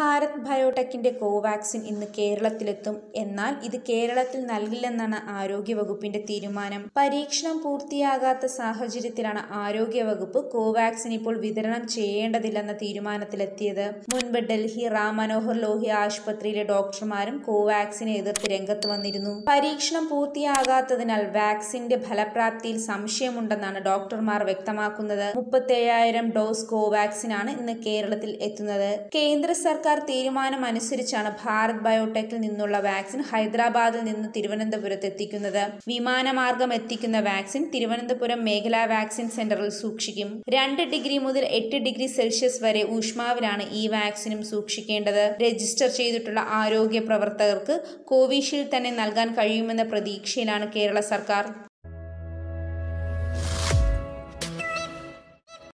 ഭാരത് ബയോടെക്കിന്റെ കോവാക്സിൻ ഇന്ന് കേരളത്തിലെത്തും. എന്നാൽ ഇത് കേരളത്തിൽ നൽകില്ലെന്നാണ് ആരോഗ്യവകുപ്പിന്റെ തീരുമാനം. പരീക്ഷണം പൂർത്തിയാകാത്ത സാഹചര്യത്തിലാണ് ആരോഗ്യവകുപ്പ് കോവാക്സിൻ ഇപ്പോൾ വിതരണം ചെയ്യേണ്ടതില്ലെന്ന തീരുമാനത്തിലെത്തിയത്. മുൻപ് ഡൽഹി റാം മനോഹർ ലോഹ്യ ആശുപത്രിയിലെ ഡോക്ടർമാരും കോവാക്സിനെ എതിർത്ത് രംഗത്ത് വന്നിരുന്നു. പരീക്ഷണം പൂർത്തിയാകാത്തതിനാൽ വാക്സിന്റെ ഫലപ്രാപ്തിയിൽ സംശയമുണ്ടെന്നാണ് ഡോക്ടർമാർ വ്യക്തമാക്കുന്നത്. 37,000 ഡോസ് കോവാക്സിനാണ് ഇന്ന് കേരളത്തിൽ എത്തുന്നത്. കേന്ദ്ര സർക്കാർ തീരുമാനമനുസരിച്ചാണ് ഭാരത് ബയോടെക്കിൽ നിന്നുള്ള വാക്സിൻ ഹൈദരാബാദിൽ നിന്ന് തിരുവനന്തപുരത്ത് എത്തിക്കുന്നത്. വിമാനമാർഗം എത്തിക്കുന്ന വാക്സിൻ തിരുവനന്തപുരം മേഖലാ വാക്സിൻ സെന്ററിൽ സൂക്ഷിക്കും. 2 ഡിഗ്രി മുതൽ 8 ഡിഗ്രി സെൽഷ്യസ് വരെ ഊഷ്മാവിലാണ് ഈ വാക്സിനും സൂക്ഷിക്കേണ്ടത്. രജിസ്റ്റർ ചെയ്തിട്ടുള്ള ആരോഗ്യ പ്രവർത്തകർക്ക് കോവിഷീൽഡ് തന്നെ നൽകാൻ കഴിയുമെന്ന പ്രതീക്ഷയിലാണ് കേരള സർക്കാർ.